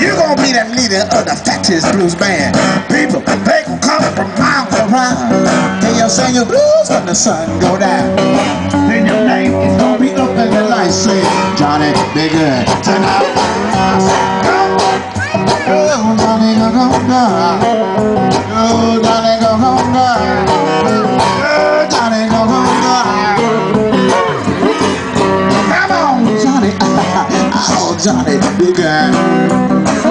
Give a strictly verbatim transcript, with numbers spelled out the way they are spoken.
You gonna be the leader of the fattest blues band. People, they gon' come from miles around. And you'll sing your blues when the sun go down. Then your name is gonna be up in the lights saying, Johnny, be good tonight. Oh, Johnny, go home now. Oh, Johnny, go home now. Oh, Johnny, go home now. Come on, Johnny. Oh, Johnny, be good.